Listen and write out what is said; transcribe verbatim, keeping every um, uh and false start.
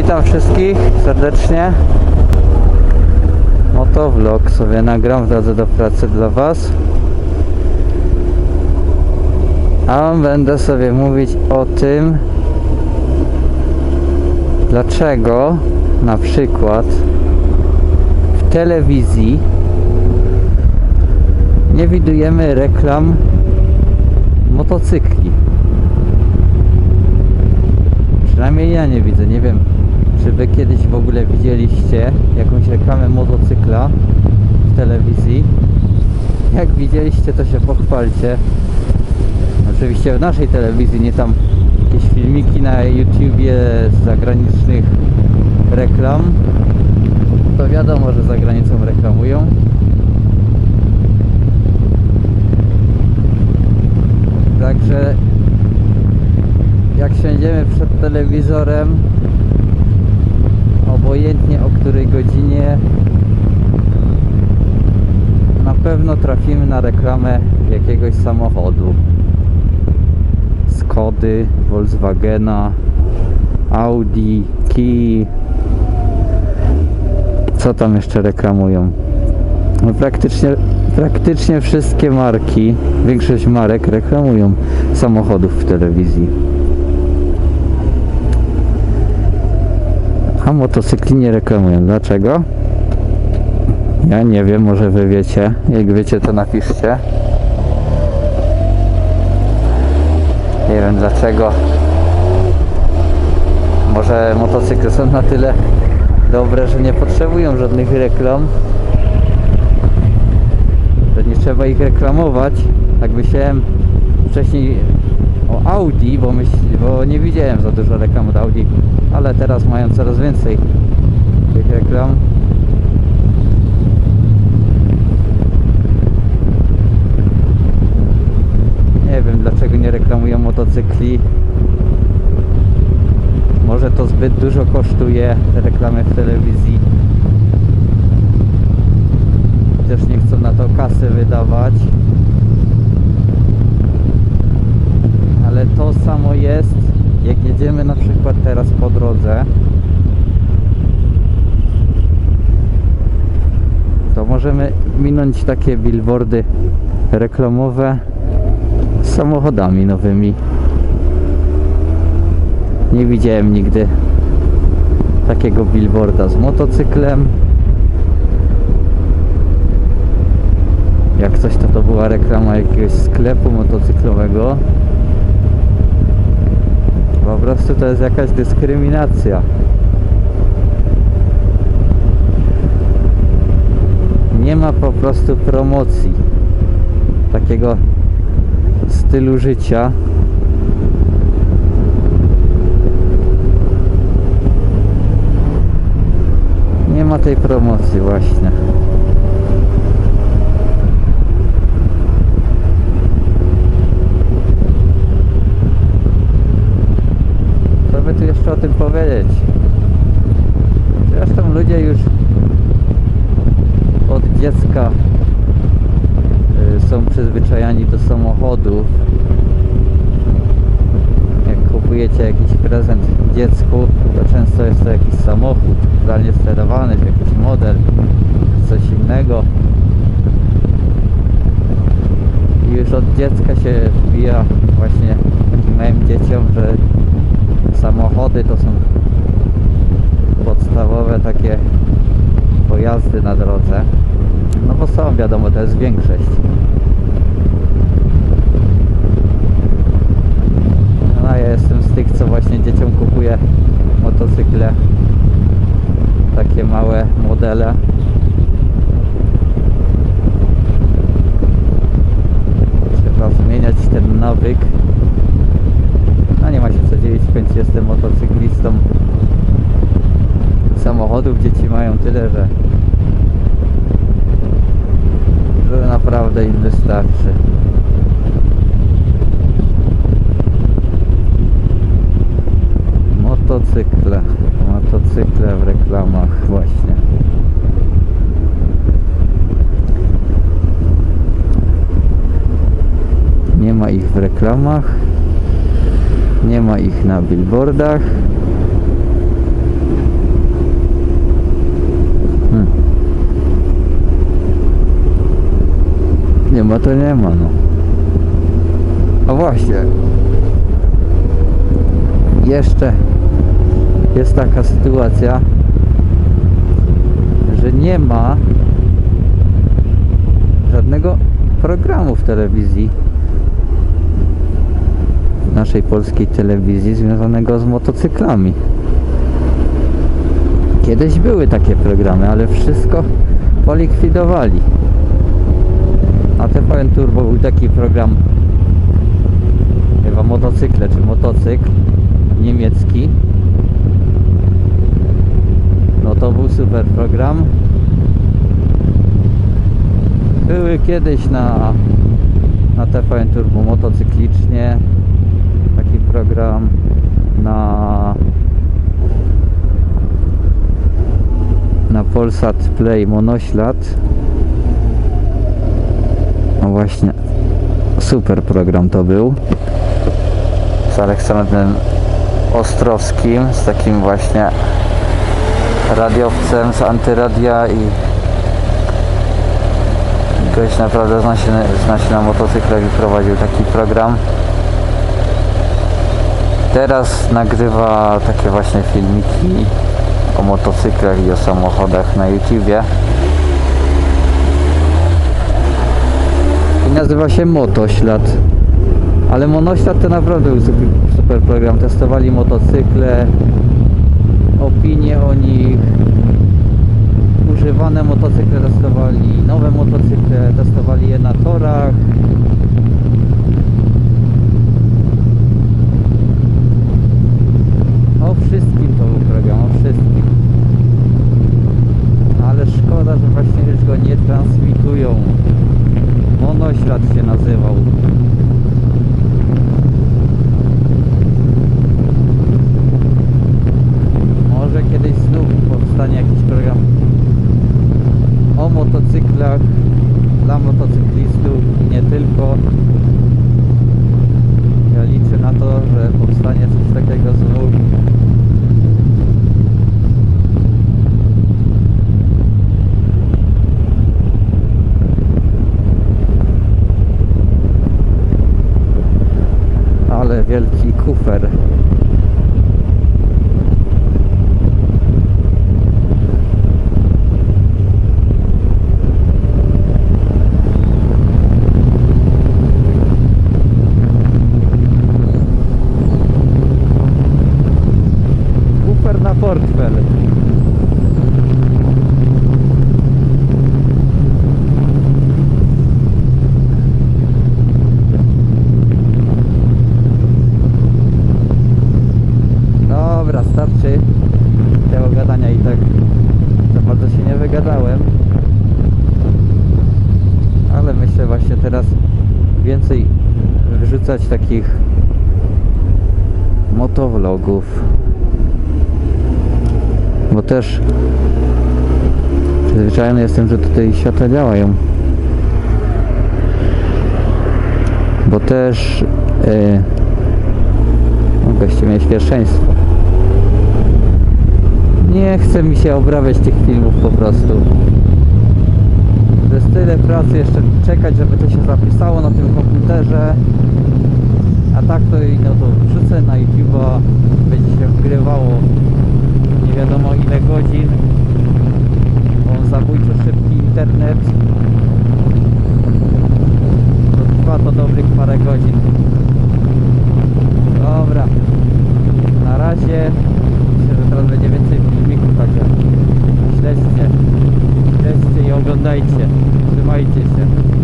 Witam wszystkich serdecznie. Motovlog sobie nagram w drodze do pracy dla Was. A będę sobie mówić o tym, dlaczego na przykład w telewizji nie widujemy reklam motocykli. Przynajmniej ja nie widzę, nie wiem, czy Wy kiedyś w ogóle widzieliście jakąś reklamę motocykla w telewizji. Jak widzieliście, to się pochwalcie. Oczywiście w naszej telewizji, nie tam jakieś filmiki na YouTubie z zagranicznych reklam. To wiadomo, że za granicą reklamują. Także jak siądziemy przed telewizorem, obojętnie o której godzinie, na pewno trafimy na reklamę jakiegoś samochodu. Skody, Volkswagena, Audi, Kia. Co tam jeszcze reklamują? No praktycznie, praktycznie wszystkie marki, większość marek reklamują samochodów w telewizji. A motocykli nie reklamują. Dlaczego? Ja nie wiem, może Wy wiecie. Jak wiecie, to napiszcie. Nie wiem dlaczego. Może motocykle są na tyle dobre, że nie potrzebują żadnych reklam, że nie trzeba ich reklamować. Tak myślałem wcześniej o Audi, bo, myśl, bo nie widziałem za dużo reklam od Audi, ale teraz mają coraz więcej tych reklam. Nie wiem dlaczego nie reklamują motocykli. Może to zbyt dużo kosztuje, te reklamy w telewizji. Też nie chcą na to kasy wydawać. Ale to samo jest, jak jedziemy na przykład teraz po drodze, to możemy minąć takie billboardy reklamowe z samochodami nowymi. Nie widziałem nigdy takiego billboarda z motocyklem. Jak coś, to to była reklama jakiegoś sklepu motocyklowego. Po prostu to jest jakaś dyskryminacja. Nie ma po prostu promocji takiego stylu życia. Nie ma tej promocji właśnie. Co by tu jeszcze o tym powiedzieć? Zresztą ludzie już od dziecka y, są przyzwyczajani do samochodów. Jak kupujecie jakiś prezent dziecku, to często jest to jakiś samochód zdalnie sterowany, czy jakiś model, czy coś innego. I już od dziecka się wbija właśnie takim małym dzieciom, że samochody to są podstawowe takie pojazdy na drodze. No bo są, wiadomo, to jest większość. No a ja jestem z tych, co właśnie dzieciom kupuje motocykle, takie małe modele. Trzeba zmieniać ten nawyk. No nie ma się co dziwić, w końcu jestem motocyklistą. Samochodów dzieci mają tyle, że, że naprawdę im wystarczy. Motocykle, motocykle w reklamach właśnie. Nie ma ich w reklamach. Nie ma ich na billboardach. Nie ma to nie ma, no. A właśnie. Jeszcze jest taka sytuacja, że nie ma żadnego programu w telewizji, w naszej polskiej telewizji, związanego z motocyklami. Kiedyś były takie programy, ale wszystko polikwidowali. A T V N Turbo był taki program, chyba motocykle czy motocykl niemiecki. No to był super program. Były kiedyś na, na T V N Turbo motocyklicznie taki program, na na Polsat Play Monoślad. No właśnie, super program to był, z Aleksandrem Ostrowskim, z takim właśnie radiowcem z Antyradia, i gość naprawdę zna się, zna się na motocyklach i prowadził taki program. Teraz nagrywa takie właśnie filmiki o motocyklach i o samochodach na YouTubie. I nazywa się Motoślad. Ale Monoślad to naprawdę był super, super program. Testowali motocykle, opinie o nich, używane motocykle testowali, nowe motocykle testowali je na torach. O wszystkim to był program, o wszystkim. Ale szkoda, że właśnie już go nie transmitują. Monoślad się nazywał. Może kiedyś znów powstanie jakiś program o motocyklach dla motocyklistów i nie tylko. Ja liczę na to, że powstanie coś takiego znów. Ale wielki kufer. Kufer na portfel. Dobra, starczy tego gadania, i tak za bardzo się nie wygadałem. Ale myślę właśnie teraz więcej wyrzucać takich motovlogów, bo też przyzwyczajony jestem, że tutaj światła działają, bo też yy, no, goście mieli pierwszeństwo. Nie chce mi się obrabiać tych filmów po prostu. To jest tyle pracy, jeszcze czekać, żeby to się zapisało na tym komputerze. A tak to, no to wrzucę na YouTube'a, będzie się wgrywało nie wiadomo ile godzin. Bo zabójczo szybki internet. To trwa to dobrych parę godzin. Dobra. Na razie. Myślę, że teraz będzie więcej filmików, także śledźcie. Śledźcie i oglądajcie. Trzymajcie się.